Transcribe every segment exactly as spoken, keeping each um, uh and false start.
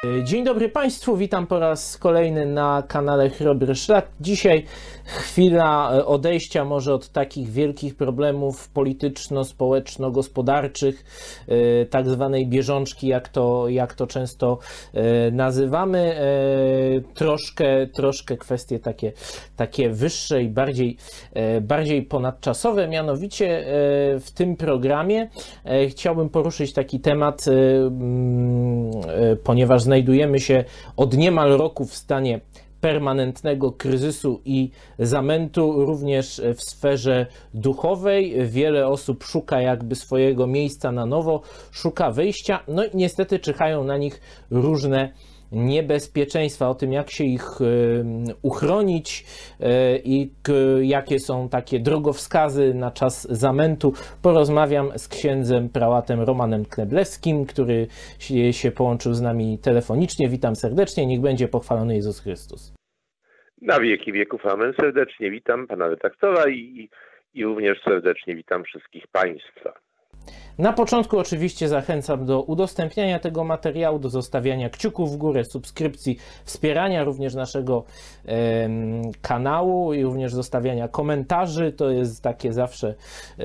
Dzień dobry Państwu, witam po raz kolejny na kanale Chrobry Szlak. Dzisiaj chwila odejścia może od takich wielkich problemów polityczno-społeczno-gospodarczych, tak zwanej bieżączki, jak to, jak to często nazywamy. Troszkę, troszkę kwestie takie, takie wyższe i bardziej, bardziej ponadczasowe. Mianowicie w tym programie chciałbym poruszyć taki temat, ponieważ znajdujemy się od niemal roku w stanie permanentnego kryzysu i zamętu, również w sferze duchowej. Wiele osób szuka jakby swojego miejsca na nowo, szuka wyjścia, no i niestety czyhają na nich różne niebezpieczeństwa. O tym, jak się ich uchronić i jakie są takie drogowskazy na czas zamętu, porozmawiam z księdzem prałatem Romanem Kneblewskim, który się połączył z nami telefonicznie. Witam serdecznie, niech będzie pochwalony Jezus Chrystus. Na wieki wieków amen. Serdecznie witam pana redaktora i, i również serdecznie witam wszystkich państwa. Na początku oczywiście zachęcam do udostępniania tego materiału, do zostawiania kciuków w górę, subskrypcji, wspierania również naszego e, kanału i również zostawiania komentarzy. To jest takie zawsze, e,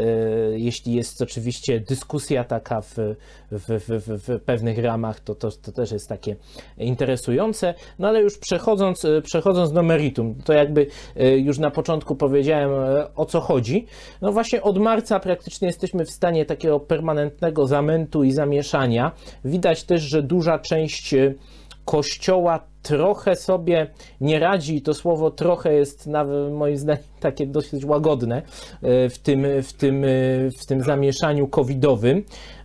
jeśli jest oczywiście dyskusja taka w, w, w, w pewnych ramach, to, to, to też jest takie interesujące. No ale już przechodząc, przechodząc do meritum, to jakby już na początku powiedziałem, o co chodzi. No właśnie od marca praktycznie jesteśmy w stanie takiego permanentnego zamętu i zamieszania. Widać też, że duża część Kościoła trochę sobie nie radzi, i to słowo trochę jest nawet moim zdaniem takie dosyć łagodne w tym, w tym, w tym zamieszaniu covidowym.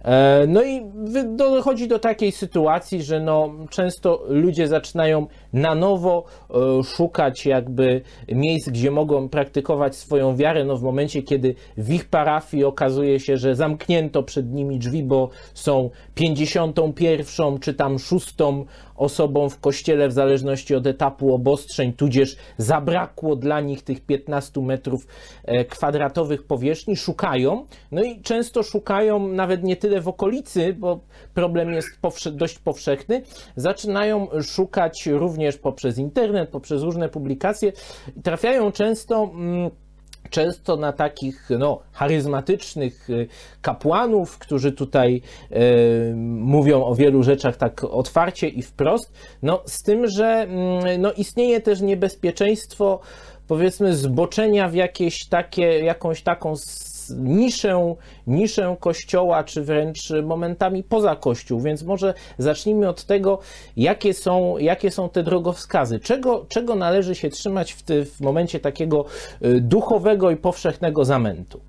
No i dochodzi do takiej sytuacji, że no, często ludzie zaczynają na nowo szukać jakby miejsc, gdzie mogą praktykować swoją wiarę, no w momencie, kiedy w ich parafii okazuje się, że zamknięto przed nimi drzwi, bo są pięćdziesiątą pierwszą czy tam szóstą osobą w kościele, w zależności od etapu obostrzeń, tudzież zabrakło dla nich tych piętnastu metrów kwadratowych powierzchni, szukają, no i często szukają nawet nie tyle w okolicy, bo problem jest powsze- dość powszechny, zaczynają szukać również poprzez internet, poprzez różne publikacje, trafiają często mm, często na takich no, charyzmatycznych kapłanów, którzy tutaj e, mówią o wielu rzeczach tak otwarcie i wprost, no z tym, że no, istnieje też niebezpieczeństwo, powiedzmy, zboczenia w jakieś takie, jakąś taką niszę, niszę Kościoła, czy wręcz momentami poza Kościół, więc może zacznijmy od tego, jakie są, jakie są te drogowskazy, czego, czego należy się trzymać w, ty, w momencie takiego duchowego i powszechnego zamętu.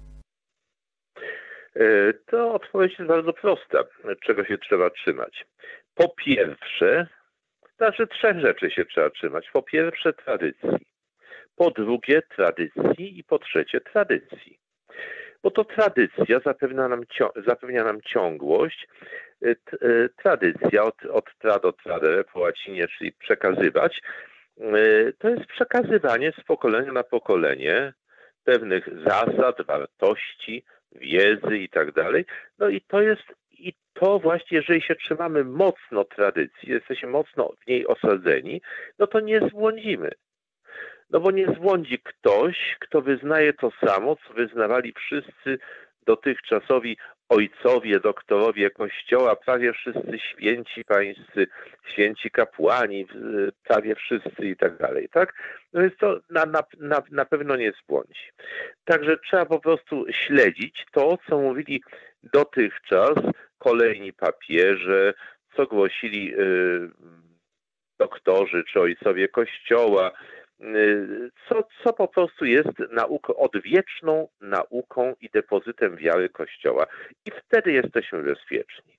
To odpowiedź jest bardzo prosta, czego się trzeba trzymać. Po pierwsze, znaczy trzech rzeczy się trzeba trzymać. Po pierwsze tradycji, po drugie tradycji i po trzecie tradycji. Bo to tradycja zapewnia nam, zapewnia nam ciągłość. Tradycja od, od tra do tradere po łacinie, czyli przekazywać, to jest przekazywanie z pokolenia na pokolenie pewnych zasad, wartości, wiedzy i tak dalej. No i to jest, i to właśnie, jeżeli się trzymamy mocno tradycji, jesteśmy mocno w niej osadzeni, no to nie zbłądzimy. No bo nie zbłądzi ktoś, kto wyznaje to samo, co wyznawali wszyscy dotychczasowi ojcowie, doktorowie Kościoła, prawie wszyscy święci pańscy, święci kapłani, prawie wszyscy i tak dalej, tak? No więc to na, na, na, na pewno nie zbłądzi. Także trzeba po prostu śledzić to, co mówili dotychczas kolejni papieże, co głosili y, doktorzy czy ojcowie Kościoła, Co, co po prostu jest nauką, odwieczną nauką i depozytem wiary Kościoła. I wtedy jesteśmy bezpieczni.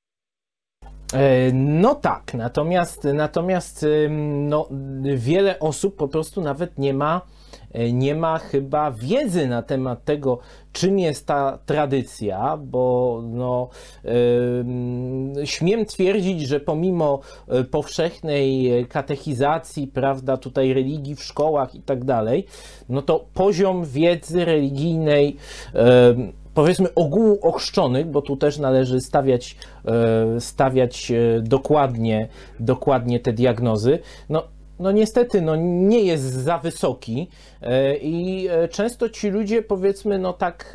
No tak, natomiast, natomiast no, wiele osób po prostu nawet nie ma, nie ma chyba wiedzy na temat tego, czym jest ta tradycja, bo no, yy, śmiem twierdzić, że pomimo powszechnej katechizacji, prawda, tutaj religii w szkołach i tak dalej, no to poziom wiedzy religijnej yy, powiedzmy ogółu ochrzczonych, bo tu też należy stawiać, stawiać dokładnie, dokładnie te diagnozy, no, no niestety no nie jest za wysoki i często ci ludzie, powiedzmy, no tak,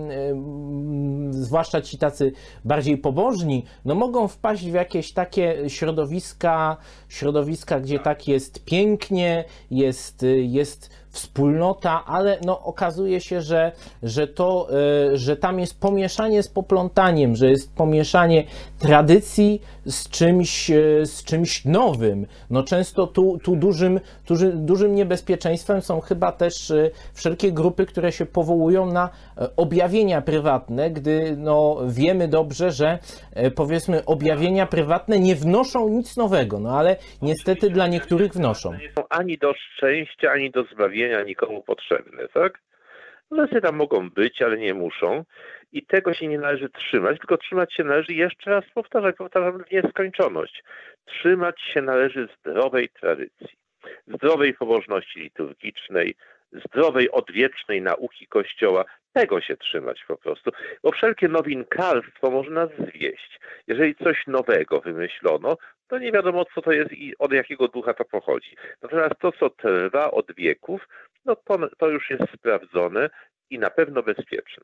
zwłaszcza ci tacy bardziej pobożni, no mogą wpaść w jakieś takie środowiska, środowiska, gdzie tak jest pięknie, jest, jest wspólnota, ale no okazuje się, że, że to, że tam jest pomieszanie z poplątaniem, że jest pomieszanie tradycji z czymś, z czymś nowym. No często tu, tu dużym, dużym, dużym niebezpieczeństwem są chyba też wszelkie grupy, które się powołują na objawienia prywatne, gdy no wiemy dobrze, że powiedzmy objawienia prywatne nie wnoszą nic nowego, no ale niestety dla niektórych wnoszą. Nie są ani do szczęścia, ani do zbawienia nikomu potrzebne, tak? Lesy tam mogą być, ale nie muszą i tego się nie należy trzymać, tylko trzymać się należy, jeszcze raz powtarzam, powtarzam w nieskończoność, trzymać się należy zdrowej tradycji, zdrowej pobożności liturgicznej, zdrowej, odwiecznej nauki Kościoła. Tego się trzymać po prostu, bo wszelkie nowinkarstwo może nas zwieść. Jeżeli coś nowego wymyślono, to nie wiadomo, co to jest i od jakiego ducha to pochodzi. Natomiast to, co trwa od wieków, no to, to już jest sprawdzone i na pewno bezpieczne.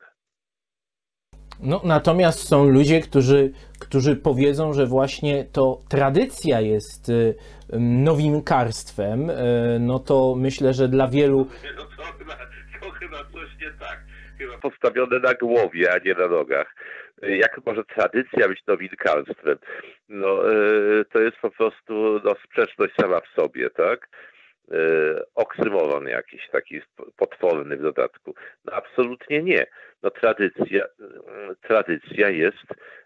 No, natomiast są ludzie, którzy, którzy powiedzą, że właśnie to tradycja jest nowinkarstwem, no to myślę, że dla wielu... No to, chyba, to chyba coś nie tak. Chyba postawione na głowie, a nie na nogach. Jak może tradycja być nowinkarstwem? No, to jest po prostu no, sprzeczność sama w sobie, tak? Oksymoron jakiś taki potworny w dodatku. No absolutnie nie. No tradycja, tradycja jest,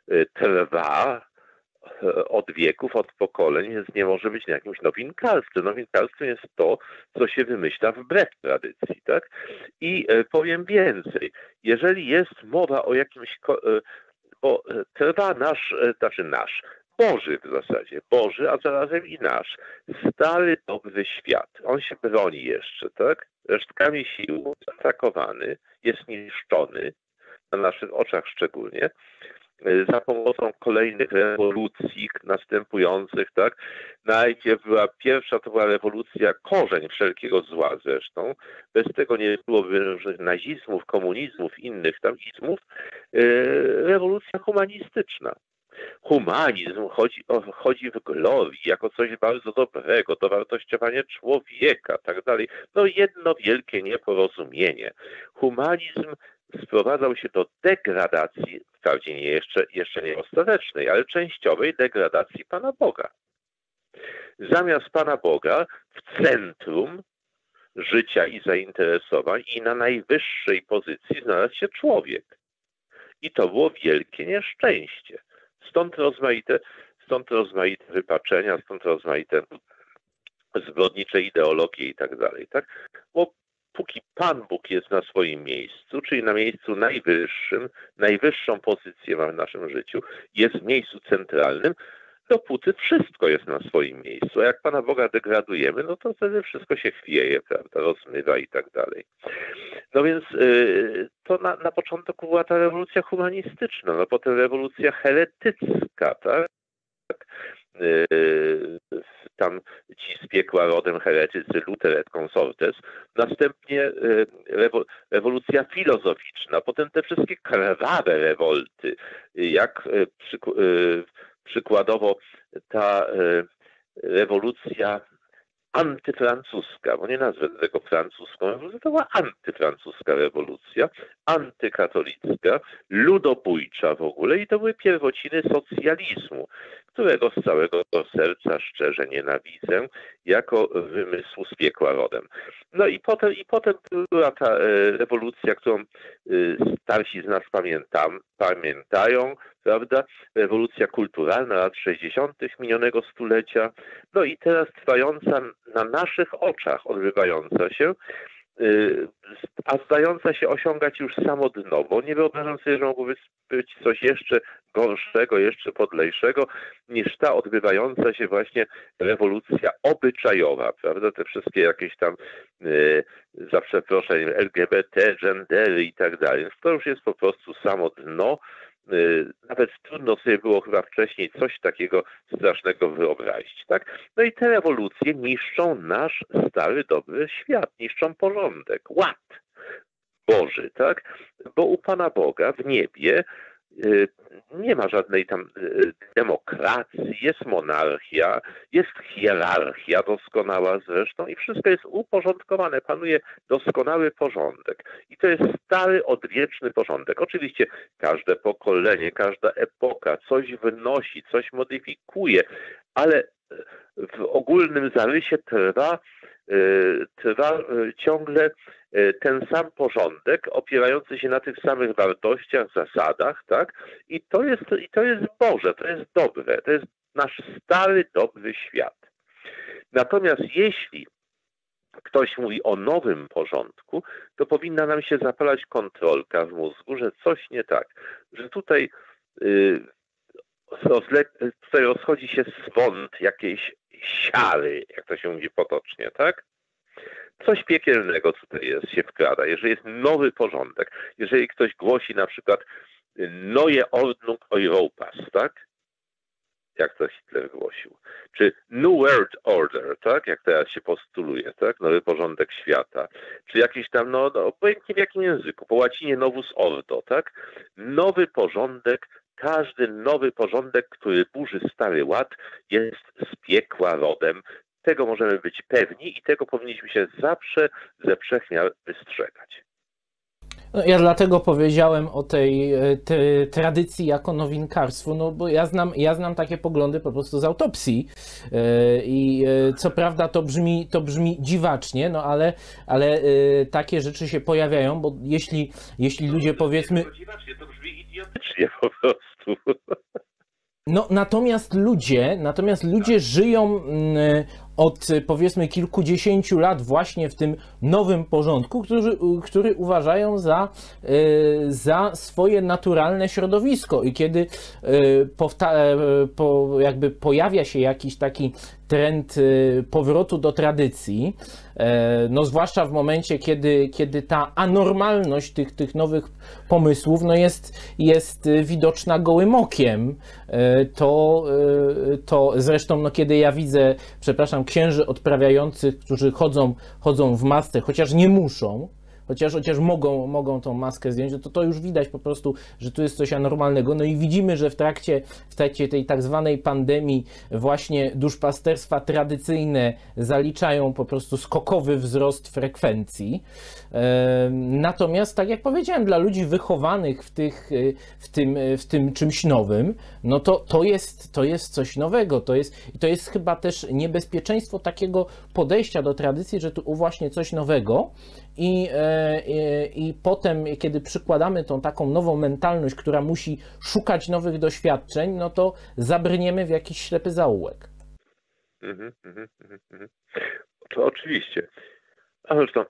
trwa od wieków, od pokoleń, więc nie może być jakimś nowinkarstwem. Nowinkarstwem jest to, co się wymyśla wbrew tradycji, tak? I powiem więcej. Jeżeli jest mowa o jakimś, bo trwa nasz, znaczy nasz, Boży w zasadzie, Boży, a zarazem i nasz, stary, dobry świat. On się broni jeszcze, tak? Resztkami sił, atakowany, jest niszczony, na naszych oczach szczególnie, za pomocą kolejnych rewolucji następujących, tak? Najpierw była pierwsza, to była rewolucja, korzeń wszelkiego zła zresztą. Bez tego nie byłoby różnych nazizmów, komunizmów, innych tam izmów. Rewolucja humanistyczna. Humanizm chodzi, o, chodzi w glorii jako coś bardzo dobrego, dowartościowanie człowieka, tak dalej. No jedno wielkie nieporozumienie. Humanizm sprowadzał się do degradacji, wprawdzie nie jeszcze, jeszcze nie ostatecznej, ale częściowej degradacji Pana Boga. Zamiast Pana Boga w centrum życia i zainteresowań i na najwyższej pozycji znalazł się człowiek. I to było wielkie nieszczęście. Stąd rozmaite, stąd rozmaite wypaczenia, stąd rozmaite zbrodnicze ideologie i tak dalej, tak? Bo póki Pan Bóg jest na swoim miejscu, czyli na miejscu najwyższym, najwyższą pozycję ma w naszym życiu, jest w miejscu centralnym, dopóty wszystko jest na swoim miejscu. A jak Pana Boga degradujemy, no to wtedy wszystko się chwieje, prawda, rozmywa i tak dalej. No więc yy, to na, na początku była ta rewolucja humanistyczna, no potem rewolucja heretycka, tak? Yy, tam ci z piekła rodem heretycy, Luther et consortes, następnie yy, rewo, rewolucja filozoficzna, potem te wszystkie krwawe rewolty, jak yy, przyk- yy, przykładowo ta yy, rewolucja antyfrancuska, bo nie nazwę tego francuską rewolucją, to była antyfrancuska rewolucja, antykatolicka, ludobójcza w ogóle i to były pierwociny socjalizmu, którego z całego serca szczerze nienawidzę, jako wymysłu z piekła rodem. No i potem, i potem była ta rewolucja, którą starsi z nas pamiętam, pamiętają, prawda? Rewolucja kulturalna lat sześćdziesiątych minionego stulecia, no i teraz trwająca na naszych oczach, odbywająca się a zdająca się osiągać już samo dno, bo nie wyobrażam sobie, że mogło być coś jeszcze gorszego, jeszcze podlejszego niż ta odbywająca się właśnie rewolucja obyczajowa, prawda? Te wszystkie jakieś tam yy, za przeproszeniem L G B T, gendery i tak dalej. To już jest po prostu samo dno. Nawet trudno sobie było chyba wcześniej coś takiego strasznego wyobrazić, tak? No i te rewolucje niszczą nasz stary, dobry świat, niszczą porządek, ład Boży, tak? Bo u Pana Boga w niebie nie ma żadnej tam demokracji, jest monarchia, jest hierarchia doskonała zresztą i wszystko jest uporządkowane, panuje doskonały porządek. I to jest stary, odwieczny porządek. Oczywiście każde pokolenie, każda epoka coś wnosi, coś modyfikuje, ale w ogólnym zarysie trwa, trwa ciągle ten sam porządek opierający się na tych samych wartościach, zasadach, tak? I to jest, i to jest Boże, to jest dobre, to jest nasz stary, dobry świat. Natomiast jeśli ktoś mówi o nowym porządku, to powinna nam się zapalać kontrolka w mózgu, że coś nie tak, że tutaj, yy, rozle, tutaj rozchodzi się swąd jakiejś siary, jak to się mówi potocznie, tak? Coś piekielnego tutaj jest, się wkrada. Jeżeli jest nowy porządek, jeżeli ktoś głosi na przykład Neue Ordnung Europas, tak? Jak to Hitler głosił. Czy New World Order, tak? Jak teraz się postuluje, tak? Nowy porządek świata. Czy jakiś tam, no, no obojętnie w jakim języku, po łacinie Novus Ordo, tak? Nowy porządek, każdy nowy porządek, który burzy stary ład, jest z piekła rodem. Tego możemy być pewni i tego powinniśmy się zawsze ze wszechmiar wystrzegać. No, ja dlatego powiedziałem o tej te, tradycji jako nowinkarstwu, no bo ja znam, ja znam takie poglądy po prostu z autopsji yy, i yy, co prawda to brzmi, to brzmi dziwacznie, no ale, ale yy, takie rzeczy się pojawiają, bo jeśli, jeśli ludzie powiedzmy... Dziwacznie, to brzmi idiotycznie po prostu. No natomiast ludzie, natomiast ludzie żyją od powiedzmy kilkudziesięciu lat właśnie w tym nowym porządku, który, który uważają za, za swoje naturalne środowisko i kiedy powta- po, jakby pojawia się jakiś taki trend powrotu do tradycji, no zwłaszcza w momencie, kiedy, kiedy ta anormalność tych, tych nowych pomysłów no jest, jest widoczna gołym okiem, to, to zresztą no kiedy ja widzę, przepraszam, księży odprawiających, którzy chodzą, chodzą w masce, chociaż nie muszą, Chociaż, chociaż mogą, mogą tą maskę zdjąć, to to już widać po prostu, że tu jest coś anormalnego. No i widzimy, że w trakcie, w trakcie tej tak zwanej pandemii właśnie duszpasterstwa tradycyjne zaliczają po prostu skokowy wzrost frekwencji. Natomiast, tak jak powiedziałem, dla ludzi wychowanych w, tych, w, tym, w tym czymś nowym, no to, to, jest, to jest coś nowego. To jest, to jest chyba też niebezpieczeństwo takiego podejścia do tradycji, że tu właśnie coś nowego i I, i potem, kiedy przykładamy tą taką nową mentalność, która musi szukać nowych doświadczeń, no to zabrniemy w jakiś ślepy zaułek. Mhm, mhm, mhm. To oczywiście. A zresztą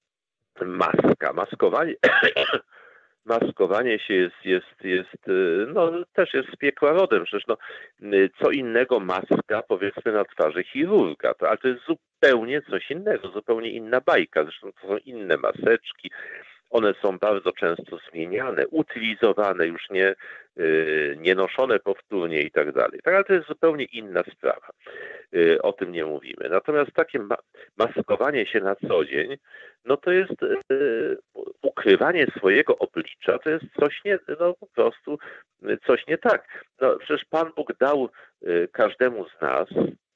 maska, maskowanie, maskowanie się jest, jest, jest, no też jest z piekła rodem. Przecież no, co innego maska, powiedzmy, na twarzy chirurga, to, ale to jest zupełnie coś innego, zupełnie inna bajka. Zresztą to są inne maseczki. One są bardzo często zmieniane, utylizowane, już nie, yy, nie noszone powtórnie i tak dalej. Tak, ale to jest zupełnie inna sprawa. Yy, o tym nie mówimy. Natomiast takie ma maskowanie się na co dzień, no to jest yy, ukrywanie swojego oblicza, to jest coś nie, no po prostu coś nie tak. No, przecież Pan Bóg dał yy, każdemu z nas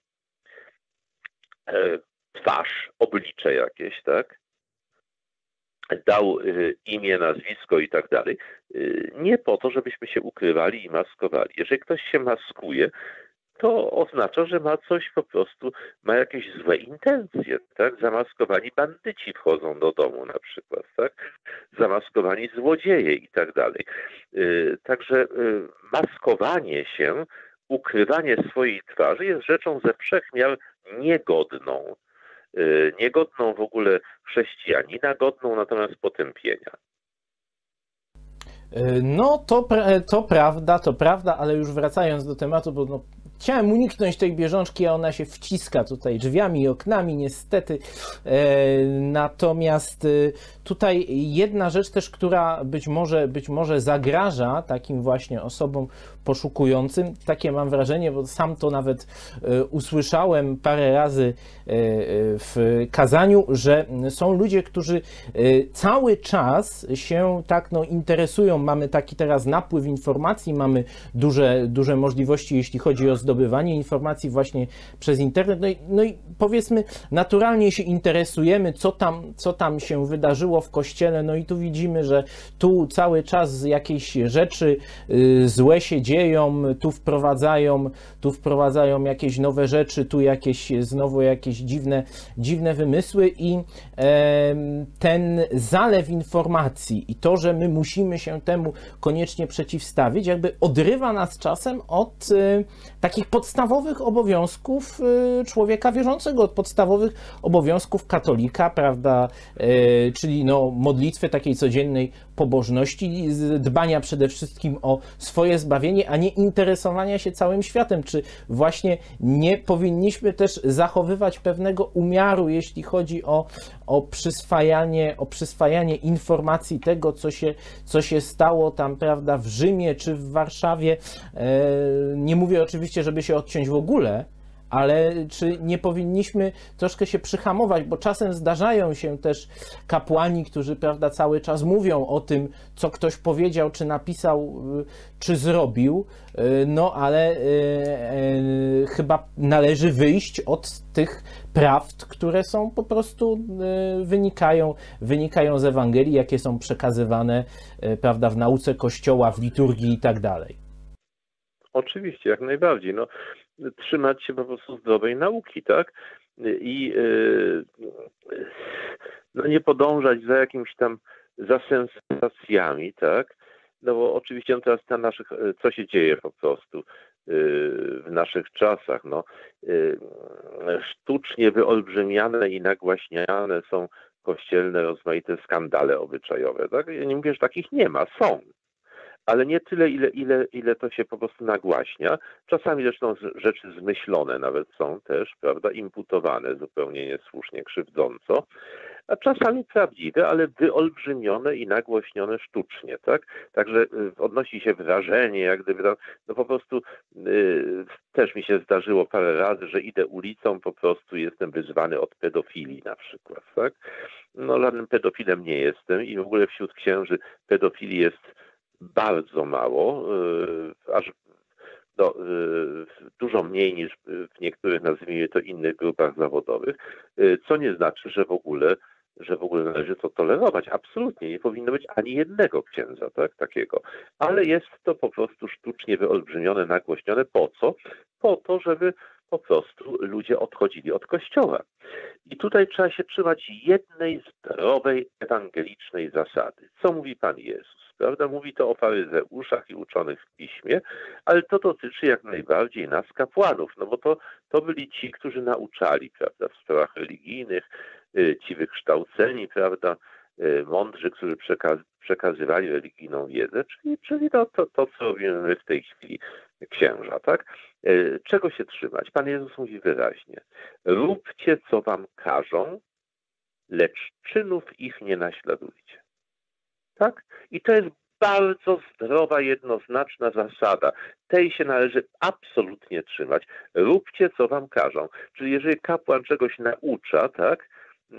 yy, twarz, oblicze jakieś, tak? Dał y, imię, nazwisko i tak dalej, y, nie po to, żebyśmy się ukrywali i maskowali. Jeżeli ktoś się maskuje, to oznacza, że ma coś po prostu, ma jakieś złe intencje, tak? Zamaskowani bandyci wchodzą do domu na przykład, tak? Zamaskowani złodzieje i tak dalej. Y, także y, maskowanie się, ukrywanie swojej twarzy jest rzeczą ze wszech miar niegodną. niegodną w ogóle chrześcijanina, godną natomiast potępienia. No to, to prawda, to prawda, ale już wracając do tematu, bo no, chciałem uniknąć tej bieżączki, a ona się wciska tutaj drzwiami i oknami, niestety. E, natomiast e, tutaj jedna rzecz też, która być może, być może zagraża takim właśnie osobom poszukującym, takie mam wrażenie, bo sam to nawet e, usłyszałem parę razy e, w kazaniu, że są ludzie, którzy e, cały czas się tak no, interesują. Mamy taki teraz napływ informacji, mamy duże, duże możliwości, jeśli chodzi o zdobywanie informacji właśnie przez internet. No i, no i powiedzmy, naturalnie się interesujemy, co tam, co tam się wydarzyło w Kościele. No i tu widzimy, że tu cały czas jakieś rzeczy y, złe się dzieją, tu wprowadzają, tu wprowadzają jakieś nowe rzeczy, tu jakieś znowu jakieś dziwne, dziwne wymysły i e, ten zalew informacji i to, że my musimy się temu koniecznie przeciwstawić, jakby odrywa nas czasem od y, takich podstawowych obowiązków y, człowieka wierzącego, od podstawowych obowiązków katolika, prawda, y, czyli no, modlitwy takiej codziennej pobożności, dbania przede wszystkim o swoje zbawienie, a nie interesowania się całym światem. Czy właśnie nie powinniśmy też zachowywać pewnego umiaru, jeśli chodzi o, o, przyswajanie, o przyswajanie informacji tego, co się, co się stało tam, prawda, w Rzymie czy w Warszawie. Nie mówię oczywiście, żeby się odciąć w ogóle, ale czy nie powinniśmy troszkę się przyhamować, bo czasem zdarzają się też kapłani, którzy, prawda, cały czas mówią o tym, co ktoś powiedział, czy napisał, czy zrobił, no ale e, e, chyba należy wyjść od tych prawd, które są po prostu, e, wynikają, wynikają z Ewangelii, jakie są przekazywane, e, prawda, w nauce Kościoła, w liturgii i tak dalej. Oczywiście, jak najbardziej. No, trzymać się po prostu zdrowej nauki, tak? I yy, no nie podążać za jakimiś tam za sensacjami, tak? No bo oczywiście no teraz na naszych, co się dzieje po prostu yy, w naszych czasach, no yy, sztucznie wyolbrzymiane i nagłaśniane są kościelne rozmaite skandale obyczajowe, tak? Ja nie mówię, że takich nie ma, są. Ale nie tyle, ile, ile, ile to się po prostu nagłaśnia. Czasami zresztą rzeczy zmyślone nawet są też, prawda, imputowane zupełnie niesłusznie, krzywdząco, a czasami prawdziwe, ale wyolbrzymione i nagłośnione sztucznie, tak? Także odnosi się wrażenie, jak gdyby, no po prostu yy, też mi się zdarzyło parę razy, że idę ulicą, po prostu jestem wyzwany od pedofilii na przykład, tak? No żadnym pedofilem nie jestem i w ogóle wśród księży pedofilii jest bardzo mało, aż no, dużo mniej niż w niektórych, nazwijmy to, innych grupach zawodowych, co nie znaczy, że w ogóle, że w ogóle należy to tolerować. Absolutnie nie powinno być ani jednego księdza, tak, takiego. Ale jest to po prostu sztucznie wyolbrzymione, nagłośnione. Po co? Po to, żeby po prostu ludzie odchodzili od Kościoła. I tutaj trzeba się trzymać jednej zdrowej, ewangelicznej zasady. Co mówi Pan Jezus? Prawda? Mówi to o faryzeuszach i uczonych w piśmie, ale to dotyczy jak najbardziej nas, kapłanów, no bo to, to byli ci, którzy nauczali, prawda, w sprawach religijnych, ci wykształceni, prawda, mądrzy, którzy przekaz przekazywali religijną wiedzę, czyli, czyli to, to, to, co robimy my w tej chwili, księża, tak? Czego się trzymać? Pan Jezus mówi wyraźnie: róbcie, co wam każą, lecz czynów ich nie naśladujcie. Tak? I to jest bardzo zdrowa, jednoznaczna zasada. Tej się należy absolutnie trzymać. Róbcie, co wam każą. Czyli jeżeli kapłan czegoś naucza, tak,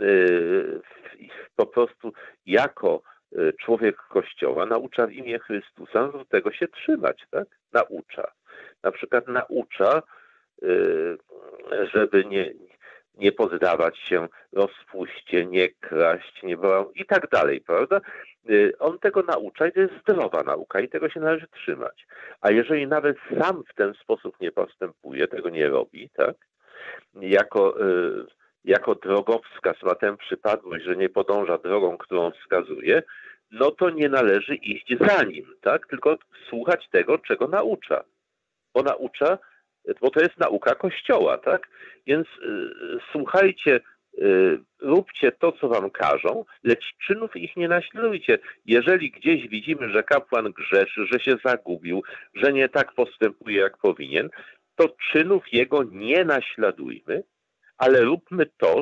yy, po prostu jako człowiek Kościoła naucza w imię Chrystusa, no do tego się trzymać, tak? Naucza. Na przykład naucza, yy, żeby nie, nie poddawać się rozpuście, nie kraść, nie i tak dalej, prawda? On tego naucza i to jest zdrowa nauka i tego się należy trzymać. A jeżeli nawet sam w ten sposób nie postępuje, tego nie robi, tak? Jako, jako drogowskaz ma tę przypadłość, że nie podąża drogą, którą wskazuje, no to nie należy iść za nim, tak? Tylko słuchać tego, czego naucza. Bo naucza, bo to jest nauka Kościoła, tak? Więc y, słuchajcie róbcie to, co wam każą, lecz czynów ich nie naśladujcie. Jeżeli gdzieś widzimy, że kapłan grzeszy, że się zagubił, że nie tak postępuje, jak powinien, to czynów jego nie naśladujmy, ale róbmy to,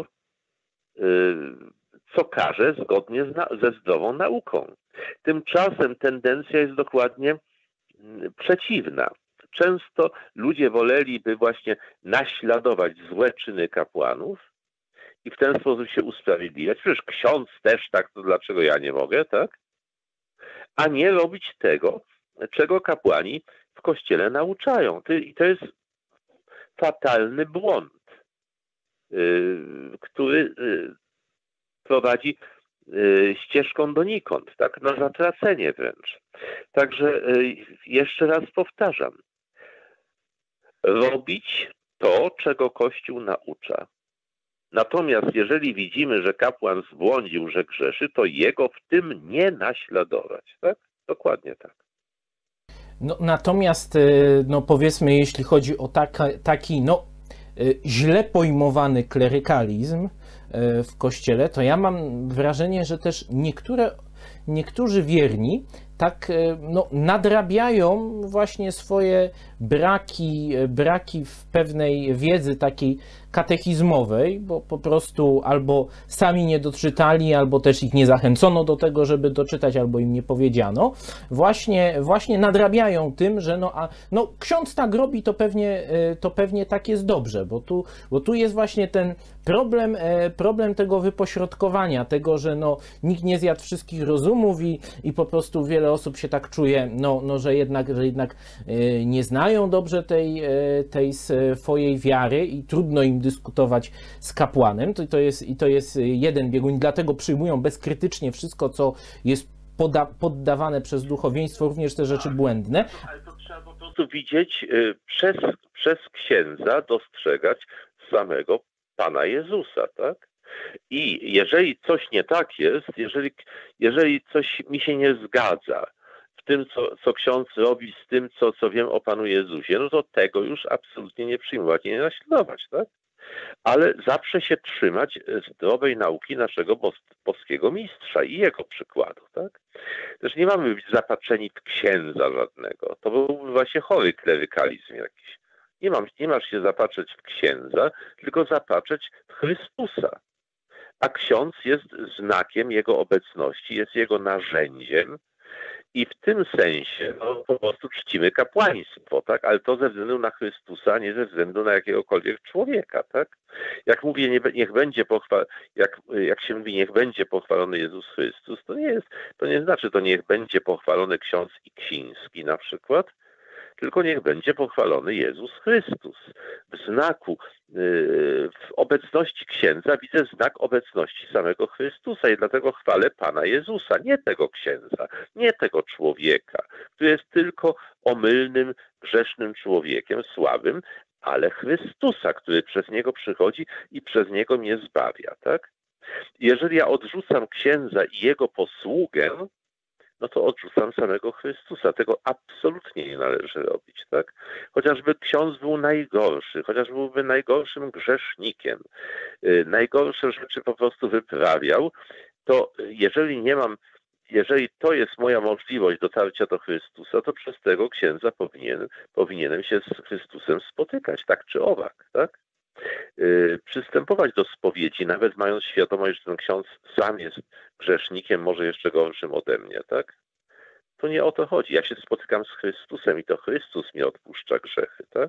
co każe, zgodnie ze zdrową nauką. Tymczasem tendencja jest dokładnie przeciwna. Często ludzie woleliby właśnie naśladować złe czyny kapłanów i w ten sposób się usprawiedliwiać. Przecież ksiądz też tak, to dlaczego ja nie mogę, tak? A nie robić tego, czego kapłani w Kościele nauczają. I to jest fatalny błąd, który prowadzi ścieżką donikąd, tak, na zatracenie wręcz. Także jeszcze raz powtarzam, robić to, czego Kościół naucza. Natomiast jeżeli widzimy, że kapłan zbłądził, że grzeszy, to jego w tym nie naśladować, tak? Dokładnie tak. No, natomiast, no powiedzmy, jeśli chodzi o taka, taki, no, źle pojmowany klerykalizm w Kościele, to ja mam wrażenie, że też niektóre, niektórzy wierni tak no, nadrabiają właśnie swoje braki, braki w pewnej wiedzy takiej katechizmowej, bo po prostu albo sami nie doczytali, albo też ich nie zachęcono do tego, żeby doczytać, albo im nie powiedziano. Właśnie, właśnie nadrabiają tym, że no, a, no ksiądz tak robi, to pewnie, to pewnie tak jest dobrze, bo tu, bo tu jest właśnie ten problem, problem tego wypośrodkowania, tego, że no, nikt nie zjadł wszystkich rozumów i, i po prostu wiele osób się tak czuje, no, no że jednak, że jednak nie znają dobrze tej, tej swojej wiary i trudno im dyskutować z kapłanem. To, to jest, I to jest jeden biegun, dlatego przyjmują bezkrytycznie wszystko, co jest poda, poddawane przez duchowieństwo, również te rzeczy błędne. Ale to trzeba po prostu widzieć, przez, przez księdza dostrzegać samego Pana Jezusa, tak? I jeżeli coś nie tak jest, jeżeli, jeżeli coś mi się nie zgadza w tym, co, co ksiądz robi, z tym, co, co wiem o Panu Jezusie, no to tego już absolutnie nie przyjmować i nie naśladować, tak? Ale zawsze się trzymać zdrowej nauki naszego bos boskiego mistrza i jego przykładu, tak? Też nie mamy być zapatrzeni w księdza żadnego. To byłby właśnie chory klerykalizm jakiś. Nie, mam, nie masz się zapatrzeć w księdza, tylko zapatrzeć w Chrystusa. A ksiądz jest znakiem jego obecności, jest jego narzędziem i w tym sensie no, po prostu czcimy kapłaństwo, tak? Ale to ze względu na Chrystusa, a nie ze względu na jakiegokolwiek człowieka, tak? Jak mówię, nie, niech będzie pochwalony, jak, jak się mówi, niech będzie pochwalony Jezus Chrystus, to nie jest, to nie znaczy, to niech będzie pochwalony ksiądz Iksiński na przykład, tylko niech będzie pochwalony Jezus Chrystus. W znaku, w obecności księdza widzę znak obecności samego Chrystusa i dlatego chwalę Pana Jezusa, nie tego księdza, nie tego człowieka, który jest tylko omylnym, grzesznym człowiekiem, słabym, ale Chrystusa, który przez niego przychodzi i przez niego mnie zbawia, tak? Jeżeli ja odrzucam księdza i jego posługę, no to odrzucam samego Chrystusa. Tego absolutnie nie należy robić, tak? Chociażby ksiądz był najgorszy, chociaż byłby najgorszym grzesznikiem, yy, najgorsze rzeczy po prostu wyprawiał, to jeżeli nie mam, jeżeli to jest moja możliwość dotarcia do Chrystusa, to przez tego księdza powinien, powinienem się z Chrystusem spotykać, tak czy owak, tak? Yy, przystępować do spowiedzi, nawet mając świadomość, że ten ksiądz sam jest grzesznikiem, może jeszcze gorszym ode mnie, tak? To nie o to chodzi. Ja się spotykam z Chrystusem i to Chrystus mi odpuszcza grzechy, tak?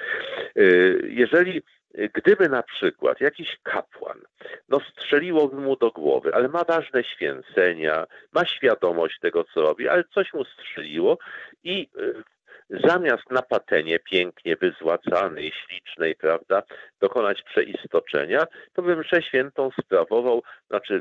Yy, jeżeli, gdyby na przykład jakiś kapłan, no strzeliłoby mu do głowy, ale ma ważne święcenia, ma świadomość tego, co robi, ale coś mu strzeliło i yy, zamiast na patenie pięknie wyzłacanej, ślicznej, prawda, dokonać przeistoczenia, to bym mszę świętą sprawował, znaczy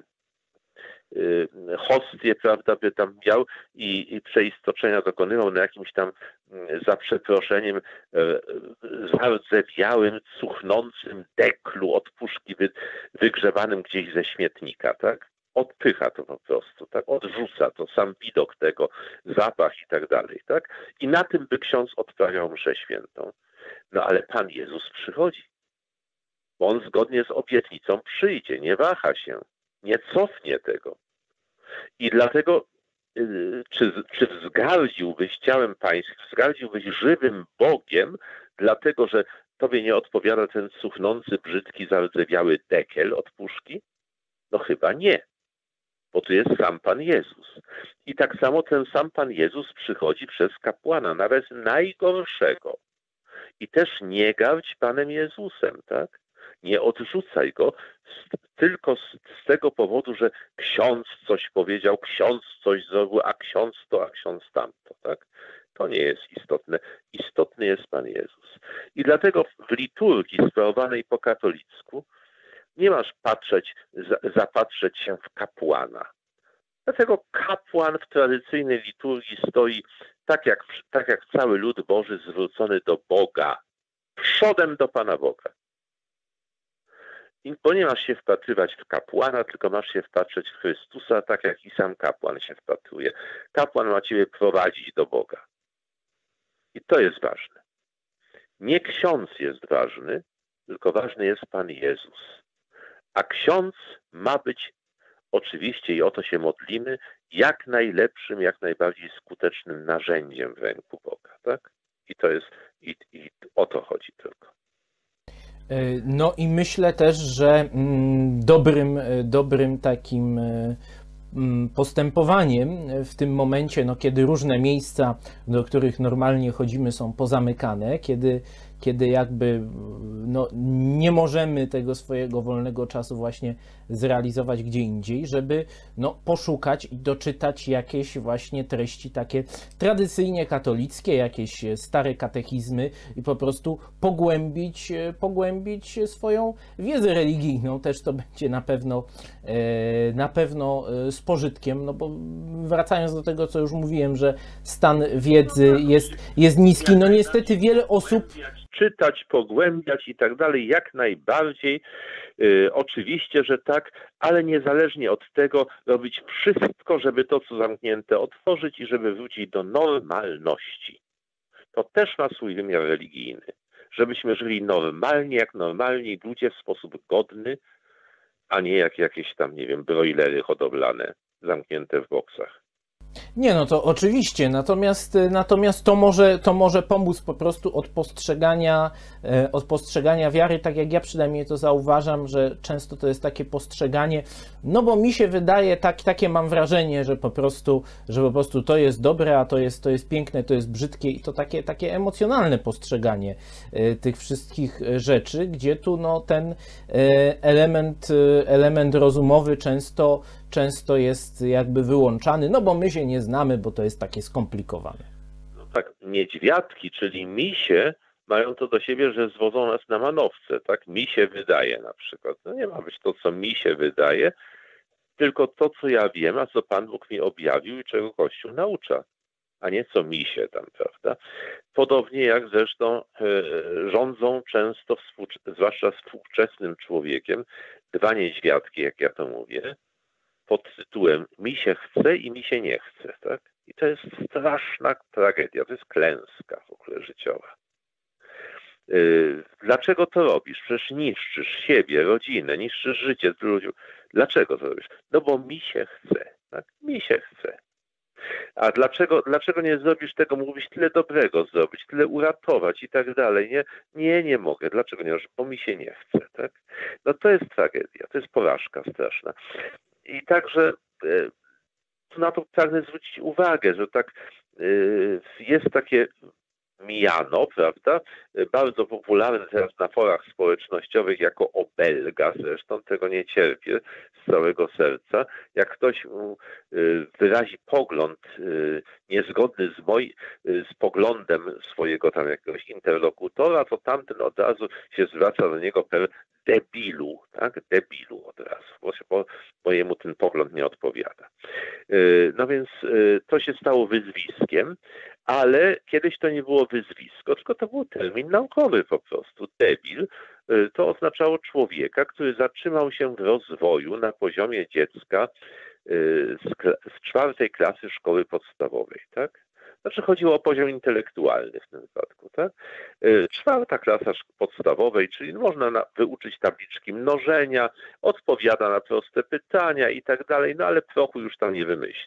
yy, hostię, prawda, by tam miał i, i przeistoczenia dokonywał na jakimś tam, yy, za przeproszeniem, yy, zardzewiałym, cuchnącym deklu od puszki wy, wygrzebanym gdzieś ze śmietnika, tak? Odpycha to po prostu, tak? Odrzuca to, sam widok tego, zapach i tak dalej, tak? I na tym by ksiądz odprawiał mszę świętą. No ale Pan Jezus przychodzi. bo on zgodnie z obietnicą przyjdzie, nie waha się, nie cofnie tego. I dlatego, czy, czy wzgardziłbyś ciałem pańskim, wzgardziłbyś żywym Bogiem, dlatego że tobie nie odpowiada ten cuchnący, brzydki, zardzewiały dekiel od puszki? No chyba nie, bo tu jest sam Pan Jezus. I tak samo ten sam Pan Jezus przychodzi przez kapłana, nawet najgorszego. I też nie gardź Panem Jezusem, tak? Nie odrzucaj Go tylko z, z tego powodu, że ksiądz coś powiedział, ksiądz coś zrobił, a ksiądz to, a ksiądz tamto, tak? To nie jest istotne. Istotny jest Pan Jezus. I dlatego w liturgii sprawowanej po katolicku nie masz patrzeć, zapatrzeć się w kapłana. Dlatego kapłan w tradycyjnej liturgii stoi tak jak, tak jak cały lud Boży zwrócony do Boga, przodem do Pana Boga. I, bo nie masz się wpatrywać w kapłana, tylko masz się wpatrzeć w Chrystusa, tak jak i sam kapłan się wpatruje. Kapłan ma ciebie prowadzić do Boga. I to jest ważne. Nie ksiądz jest ważny, tylko ważny jest Pan Jezus. A ksiądz ma być oczywiście, i o to się modlimy, jak najlepszym, jak najbardziej skutecznym narzędziem w ręku Boga, tak? I to jest, i, i o to chodzi tylko. No i myślę też, że dobrym, dobrym takim postępowaniem w tym momencie, no, kiedy różne miejsca, do których normalnie chodzimy, są pozamykane, kiedy, kiedy jakby no, nie możemy tego swojego wolnego czasu właśnie zrealizować gdzie indziej, żeby no, poszukać i doczytać jakieś właśnie treści takie tradycyjnie katolickie, jakieś stare katechizmy i po prostu pogłębić, pogłębić swoją wiedzę religijną. Też to będzie na pewno, na pewno z pożytkiem, no bo wracając do tego, co już mówiłem, że stan wiedzy jest, jest niski, no niestety wiele osób... Czytać, pogłębiać i tak dalej, jak najbardziej. Yy, oczywiście, że tak, ale niezależnie od tego robić wszystko, żeby to, co zamknięte, otworzyć i żeby wrócić do normalności. To też ma swój wymiar religijny. Żebyśmy żyli normalnie, jak normalni ludzie, w sposób godny, a nie jak jakieś tam, nie wiem, brojlery hodowlane, zamknięte w boksach. Nie, no to oczywiście, natomiast, natomiast to, może, to może pomóc po prostu od postrzegania, od postrzegania wiary, tak jak ja przynajmniej to zauważam, że często to jest takie postrzeganie, no bo mi się wydaje, tak, takie mam wrażenie, że po prostu, że po prostu to jest dobre, a to jest, to jest piękne, to jest brzydkie i to takie, takie emocjonalne postrzeganie tych wszystkich rzeczy, gdzie tu no, ten element, element rozumowy często często jest jakby wyłączany, no bo my się nie znamy, bo to jest takie skomplikowane. No tak, niedźwiadki, czyli misie, mają to do siebie, że zwodzą nas na manowce, tak? Mi się wydaje na przykład. No nie ma być to, co mi się wydaje, tylko to, co ja wiem, a co Pan Bóg mi objawił i czego Kościół naucza, a nie co mi się tam, prawda? Podobnie jak zresztą e, rządzą często, zwłaszcza współczesnym człowiekiem, dwa niedźwiadki, jak ja to mówię, pod tytułem mi się chce i mi się nie chce, tak? I to jest straszna tragedia, to jest klęska w ogóle życiowa. Yy, dlaczego to robisz? Przecież niszczysz siebie, rodzinę, niszczysz życie ludziom. Dlaczego to robisz? No bo mi się chce, tak? Mi się chce. A dlaczego, dlaczego nie zrobisz tego? Mógłbyś tyle dobrego zrobić, tyle uratować i tak dalej. Nie, nie, nie mogę. Dlaczego nie możesz? Bo mi się nie chce, tak? No to jest tragedia, to jest porażka straszna. I także na to pragnę zwrócić uwagę, że tak jest takie miano, prawda, bardzo popularne teraz na forach społecznościowych jako obelga, zresztą tego nie cierpię z całego serca. Jak ktoś wyrazi pogląd niezgodny z, moj, z poglądem swojego tam jakiegoś interlokutora, to tamten od razu się zwraca do niego per debilu, tak? Debilu od razu, bo, bo, bo jemu ten pogląd nie odpowiada. No więc to się stało wyzwiskiem, ale kiedyś to nie było wyzwisko, tylko to był termin naukowy po prostu. Debil to oznaczało człowieka, który zatrzymał się w rozwoju na poziomie dziecka z, z czwartej klasy szkoły podstawowej, tak? Znaczy chodziło o poziom intelektualny w tym wypadku. Tak? Czwarta klasa podstawowej, czyli można na, wyuczyć tabliczki mnożenia, odpowiada na proste pytania i tak dalej, no ale prochu już tam nie wymyśli.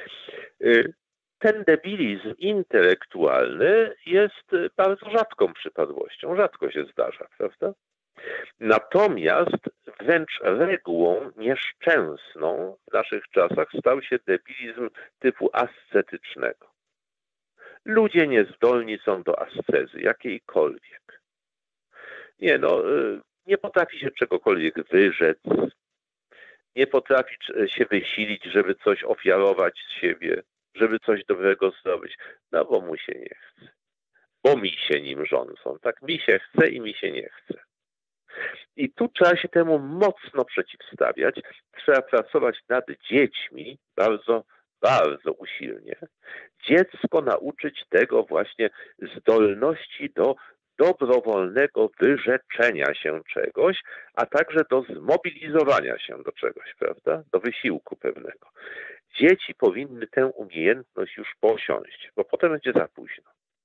Ten debilizm intelektualny jest bardzo rzadką przypadłością, rzadko się zdarza, prawda? Natomiast wręcz regułą nieszczęsną w naszych czasach stał się debilizm typu ascetycznego. Ludzie niezdolni są do ascezy, jakiejkolwiek. Nie, no, nie potrafi się czegokolwiek wyrzec, nie potrafi się wysilić, żeby coś ofiarować z siebie, żeby coś dobrego zrobić, no bo mu się nie chce. Bo mi się nim rządzą, tak? Mi się chce i mi się nie chce. I tu trzeba się temu mocno przeciwstawiać. Trzeba pracować nad dziećmi bardzo, bardzo usilnie. Dziecko nauczyć tego właśnie zdolności do dobrowolnego wyrzeczenia się czegoś, a także do zmobilizowania się do czegoś, prawda? Do wysiłku pewnego. Dzieci powinny tę umiejętność już posiąść, bo potem będzie za późno.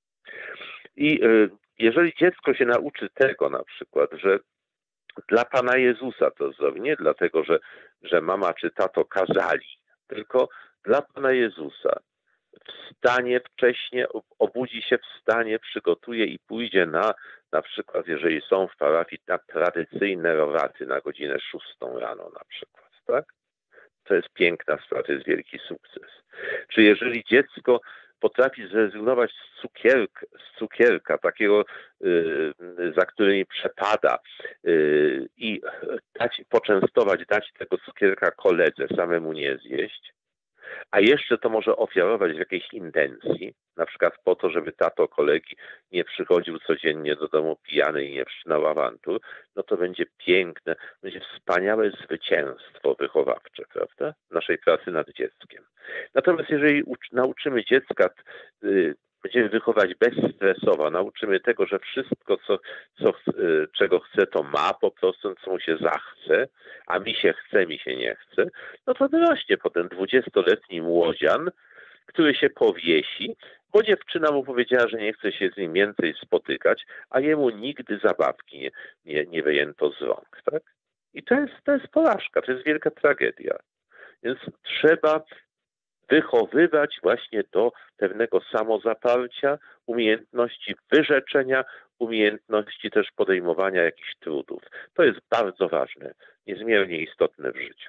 I jeżeli dziecko się nauczy tego na przykład, że dla Pana Jezusa to zrobi, nie dlatego, że, że mama czy tato kazali, tylko dla Pana Jezusa. Wstanie wcześnie, obudzi się, wstanie, przygotuje i pójdzie na, na przykład, jeżeli są w parafii, na tradycyjne roraty na godzinę szóstą rano na przykład, tak? To jest piękna sprawa, to jest wielki sukces. Czy jeżeli dziecko potrafi zrezygnować z cukierka, z cukierka takiego, yy, za którymi przepada yy, i dać, poczęstować, dać tego cukierka koledze, samemu nie zjeść, a jeszcze to może ofiarować w jakiejś intencji, na przykład po to, żeby tato kolegi nie przychodził codziennie do domu pijany i nie przynał awantur, no to będzie piękne, będzie wspaniałe zwycięstwo wychowawcze, prawda? Naszej pracy nad dzieckiem. Natomiast jeżeli nauczymy dziecka, yy, będziemy wychować bezstresowo, nauczymy tego, że wszystko, co, co, czego chce, to ma po prostu, co mu się zachce, a mi się chce, mi się nie chce, no to wyrośnie potem dwudziestoletni młodzian, który się powiesi, bo dziewczyna mu powiedziała, że nie chce się z nim więcej spotykać, a jemu nigdy zabawki nie, nie, nie wyjęto z rąk. Tak? I to jest, to jest porażka, to jest wielka tragedia. Więc trzeba wychowywać właśnie do pewnego samozaparcia, umiejętności wyrzeczenia, umiejętności też podejmowania jakichś trudów. To jest bardzo ważne, niezmiernie istotne w życiu.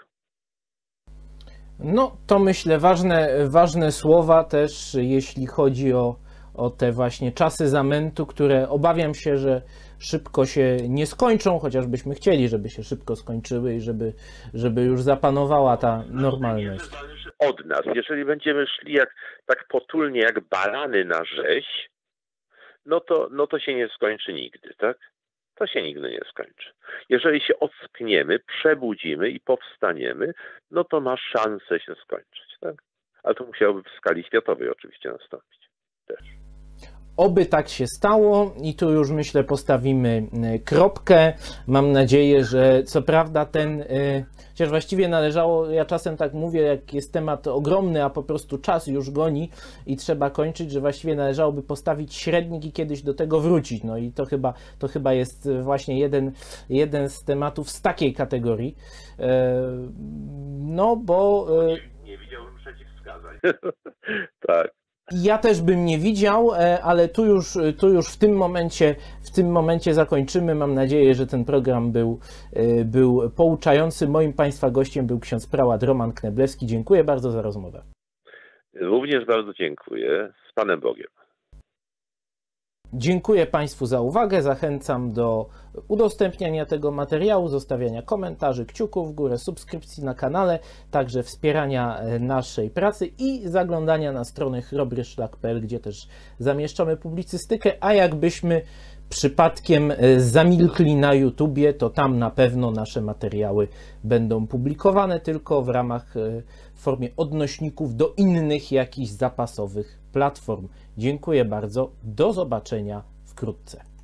No to myślę ważne, ważne słowa też, jeśli chodzi o, o te właśnie czasy zamętu, które obawiam się, że szybko się nie skończą, chociażbyśmy chcieli, żeby się szybko skończyły i żeby, żeby już zapanowała ta normalność. Od nas. Jeżeli będziemy szli jak, tak potulnie jak barany na rzeź, no to, no to się nie skończy nigdy, tak? To się nigdy nie skończy. Jeżeli się ockniemy, przebudzimy i powstaniemy, no to ma szansę się skończyć, tak? Ale to musiałoby w skali światowej oczywiście nastąpić też. Oby tak się stało i tu już myślę postawimy kropkę. Mam nadzieję, że co prawda ten, chociaż właściwie należało, ja czasem tak mówię, jak jest temat ogromny, a po prostu czas już goni i trzeba kończyć, że właściwie należałoby postawić średnik i kiedyś do tego wrócić. No i to chyba, to chyba jest właśnie jeden, jeden z tematów z takiej kategorii. No bo... Nie widziałbym przeciwwskazań. Tak. Ja też bym nie widział, ale tu już, tu już w tym momencie, w tym momencie zakończymy. Mam nadzieję, że ten program był, był pouczający. Moim Państwa gościem był ksiądz prałat Roman Kneblewski. Dziękuję bardzo za rozmowę. Również bardzo dziękuję. Z Panem Bogiem. Dziękuję Państwu za uwagę. Zachęcam do udostępniania tego materiału, zostawiania komentarzy, kciuków w górę, subskrypcji na kanale, także wspierania naszej pracy i zaglądania na stronę chrobryszlak kropka p l, gdzie też zamieszczamy publicystykę, a jakbyśmy przypadkiem zamilkli na YouTubie, to tam na pewno nasze materiały będą publikowane tylko w ramach, w formie odnośników do innych jakichś zapasowych platform. Dziękuję bardzo. Do zobaczenia wkrótce.